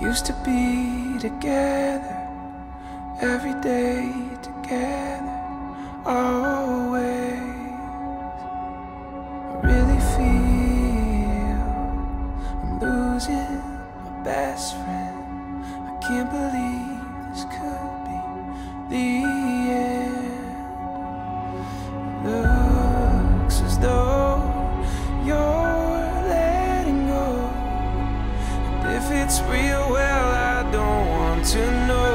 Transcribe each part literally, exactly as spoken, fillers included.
used to be together, every day together, always. I really feel I'm losing my best friend. I can't believe this could be the end. Looks as though you're letting go, and if it's real, well, I don't want to know.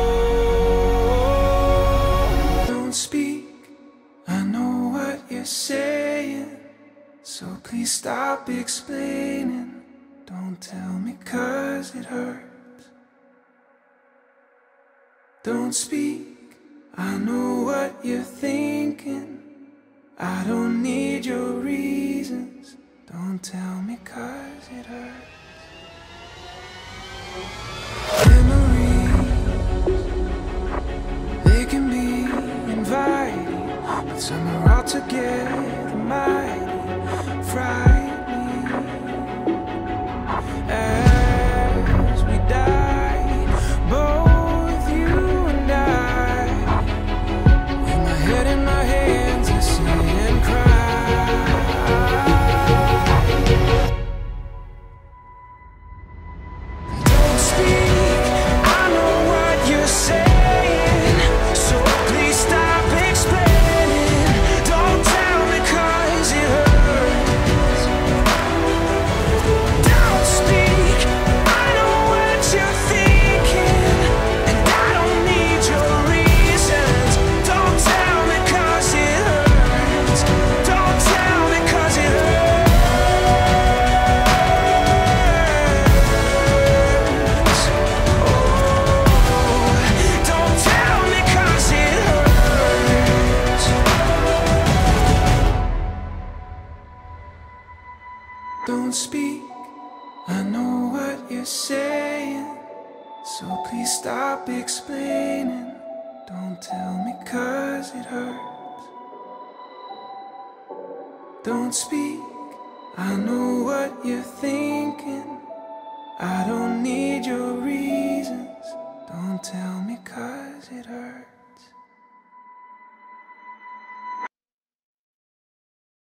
Don't speak, I know what you're saying, so please stop explaining. Don't tell me 'cause it hurts. Don't speak, I know what you're thinking. I don't need your reasons. Don't tell me 'cause it hurts. Memories, they can be inviting, but some are altogether mighty frightening. As we die, both you and I, with my head in my hands, I sit and cry. Don't speak, I know what you're saying, so please stop explaining. Don't tell me 'cause it hurts. Don't speak, I know what you're thinking, and I don't need your reasons. Don't tell me 'cause it hurts. Don't tell me 'cause it hurts. Oh, don't tell me 'cause it hurts. Don't speak, I know what you're saying, so please stop explaining. Don't tell me 'cause it hurts. Don't speak, I know what you're thinking. I don't need your reasons. Don't tell me 'cause it hurts.